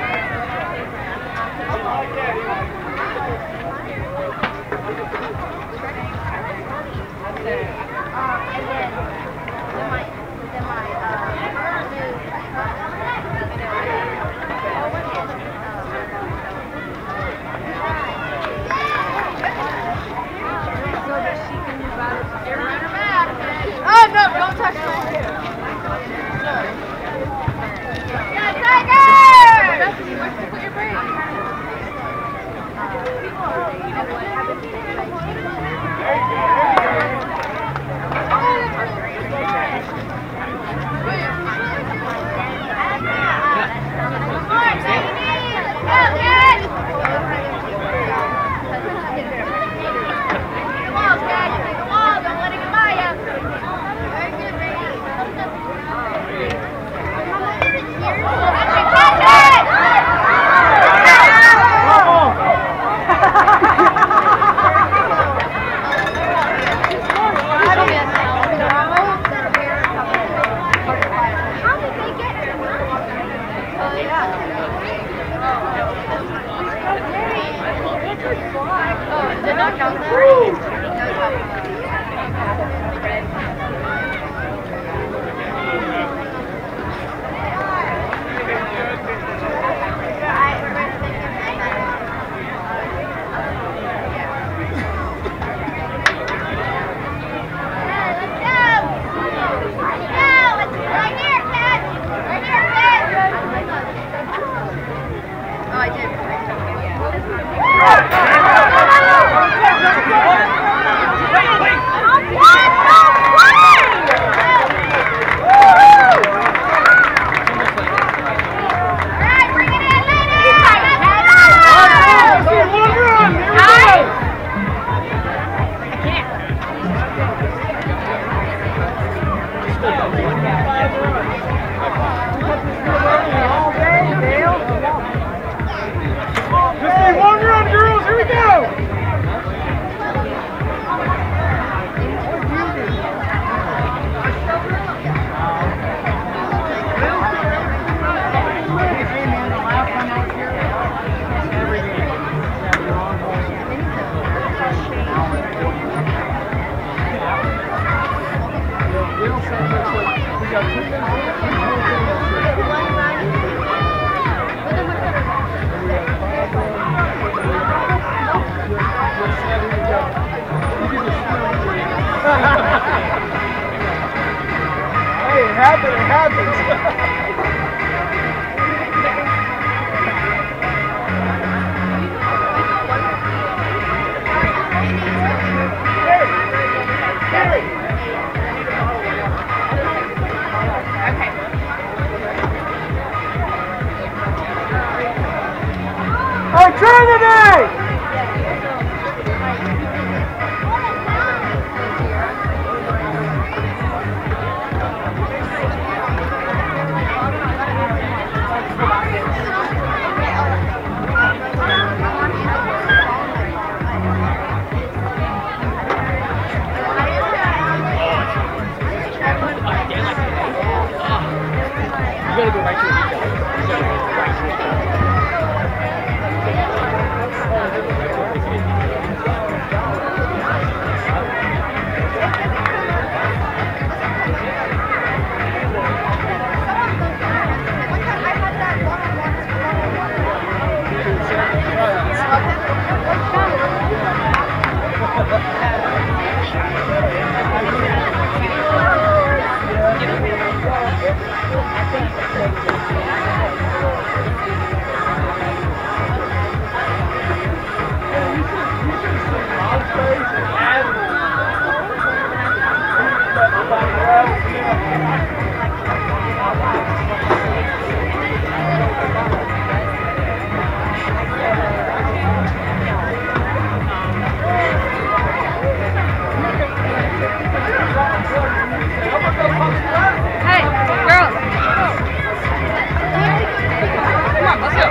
and then, then my, then my, uh, so that she can move out of the run her back. Oh, no, don't touch me. Yeah, Tiger! Bethany, where'd you put your break? it happens. Hey, Trinity! You gotta go right to the detail. You gotta go right to the detail. Hey, girls. Come on, let's go.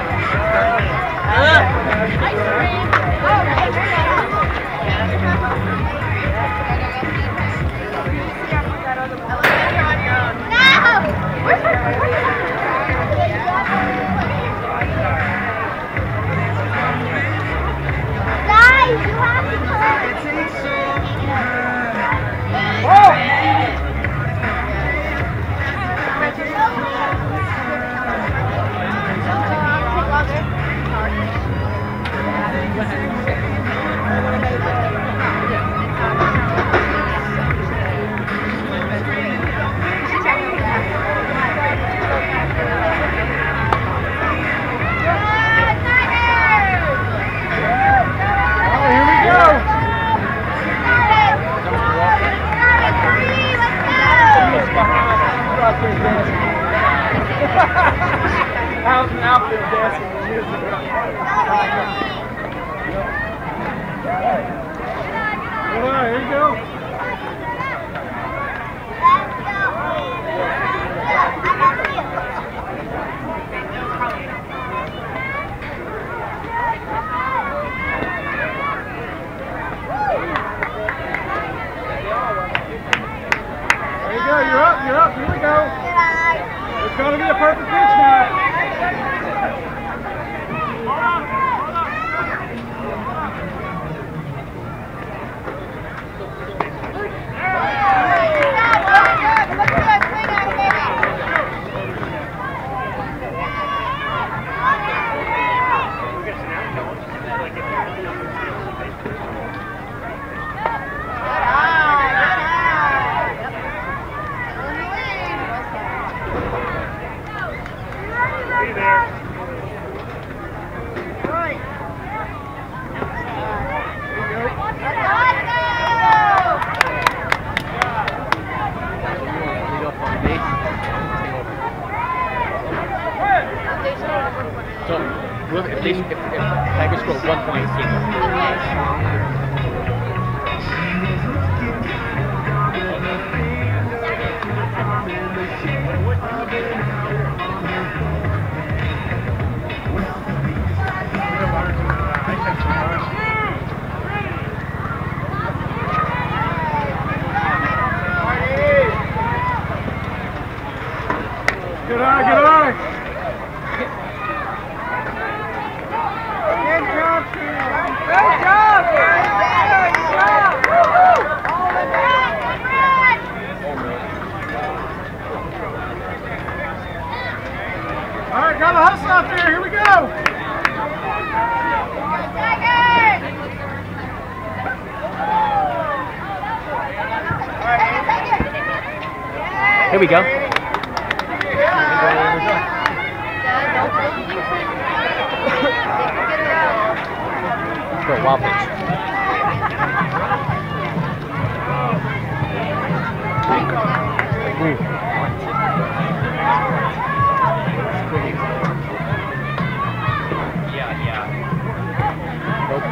Ice cream. Oh, ice cream. Out and out there dancing with music. All right, here you go. There you go, you're up, you're up, here we go. It's going to be a perfect pitch now. So, if they, if, if Tigers score one point, game over. Good eye, good eye. Good job, Good job, Good job. All right, got a hustle out there. Here we go. Here we go. For a wild pitch. Ooh. Yeah, yeah. Nope.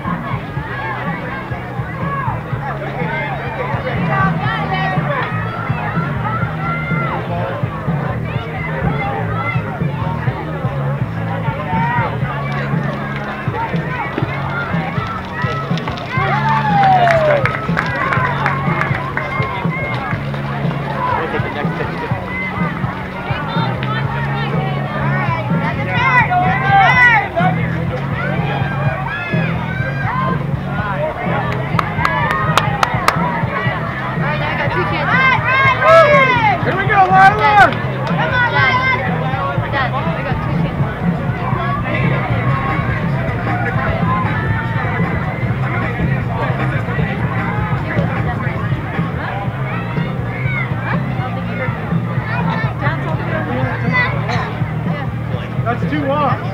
That's two walks.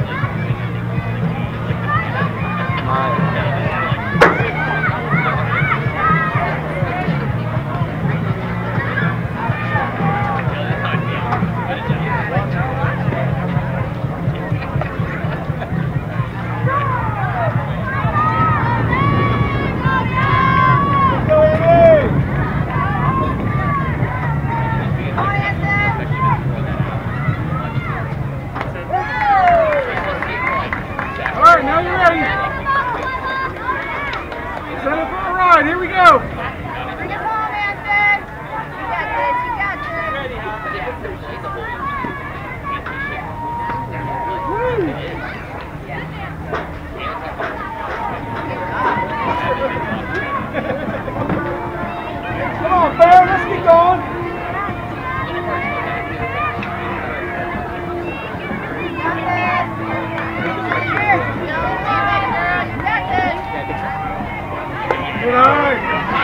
Here we go. Bring it home, Anson. You got this. You got Come on, Bear. Let's get going. Good eye.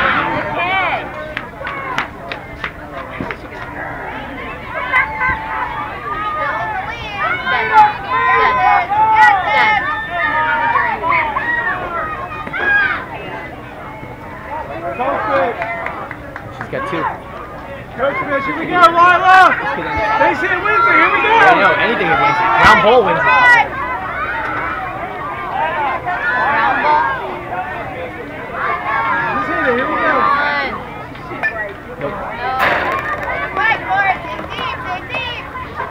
She's got two. Coach Fish, here we go, Lila. They say it wins it. Here we go. I know, anything is wins it. Round ball wins it. Here we go. Nope. Fight for it. Dig deep. Dig deep.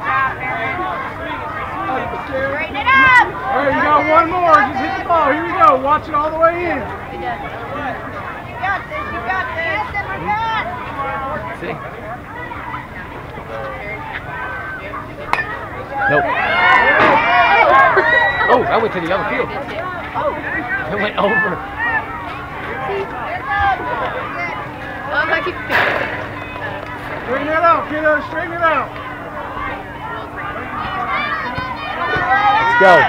Straighten it up. All right, you got one more. Just hit the ball. Here we go. Watch it all the way in. You got this. You got this. We're good. See? Nope. Oh, that went to the other field. It went over. Straighten it out, kiddo. Straighten it out. Let's go.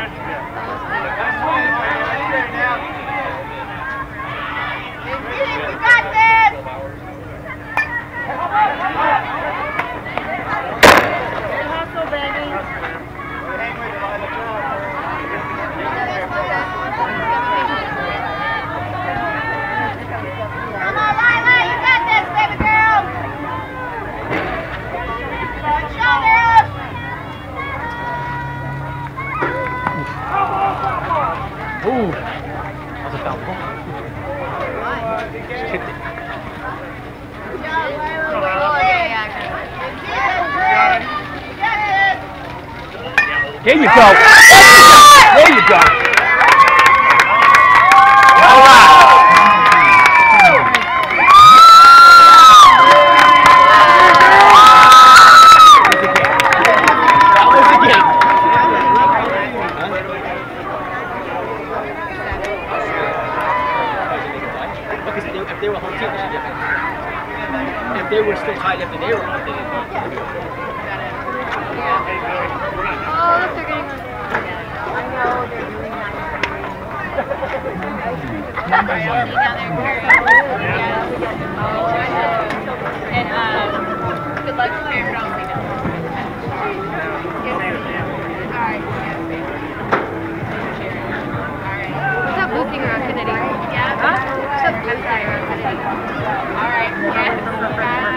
You got this. Good hustle, baby. Come on, Lila. You got this, baby girl. Shoulder up. Ooh. That was a foul ball. She kicked it. There you go. There you go. All right. That was the game. Because if they were home team, that's different. If they were still tied after they were home, they didn't. Oh, look, they're getting on. I know they're doing that. And um, good luck to Fairgrounds. All right. Yes.